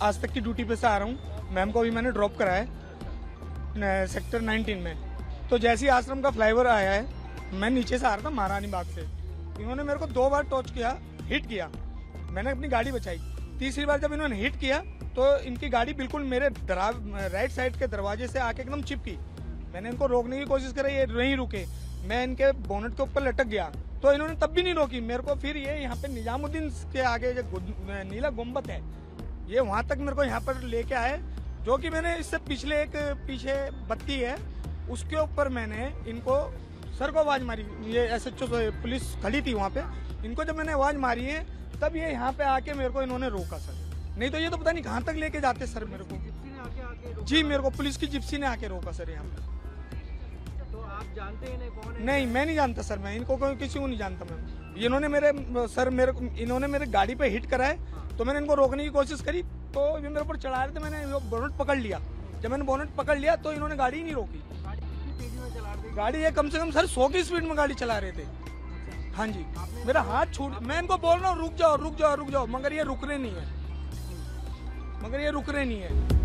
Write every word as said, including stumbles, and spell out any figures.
आज तक की ड्यूटी पे से आ रहा हूँ। मैम को अभी मैंने ड्रॉप करा है सेक्टर नाइनटीन में। तो जैसे ही आश्रम का फ्लाईओवर आया है, मैं नीचे से आ रहा था महारानी बाग से, इन्होंने मेरे को दो बार टॉर्च किया, हिट किया। मैंने अपनी गाड़ी बचाई। तीसरी बार जब इन्होंने हिट किया तो इनकी गाड़ी बिल्कुल मेरे राइट साइड के दरवाजे से आके एकदम चिपकी। मैंने इनको रोकने की कोशिश करी, ये नहीं रुके। मैं इनके बोनट के ऊपर लटक गया तो इन्होंने तब भी नहीं रोकी मेरे को। फिर ये यहाँ पे निजामुद्दीन के आगे जो नीला गुम्बद है, ये वहां तक मेरे को यहाँ पर लेके आए, जो कि मैंने इससे पिछले एक पीछे बत्ती है उसके ऊपर मैंने इनको सर को आवाज मारी। ये एस एच ओ पुलिस खड़ी थी वहाँ पे, इनको जब मैंने आवाज मारी है तब ये यहाँ पे आके मेरे को इन्होंने रोका सर। नहीं तो ये तो पता नहीं कहाँ तक लेके जाते सर मेरे को। आके आके जी, मेरे को पुलिस की जिप्सी ने आके रोका सर यहाँ पे। तो आप जानते हैं कौन है? नहीं, मैं नहीं जानता सर, मैं इनको कोई किसी को नहीं जानता मैं। इन्होंने मेरे सर मेरे इन्होंने मेरे गाड़ी पे हिट करा है तो मैंने इनको रोकने की कोशिश करी तो ये मेरे ऊपर चढ़ा रहे थे। मैंने बोनट पकड़ लिया। जब मैंने बोनट पकड़ लिया तो इन्होंने गाड़ी ही नहीं रोकी। गाड़ी कितनी तेजी में चला रहे थे? गाड़ी ये कम से कम सर सौ की स्पीड में गाड़ी चला रहे थे। हाँ जी, मेरा हाथ छूट, मैं इनको बोल रहा हूँ रुक जाओ रुक जाओ रुक जाओ, मगर ये रुक रहे नहीं है, मगर ये रुक रहे नहीं है।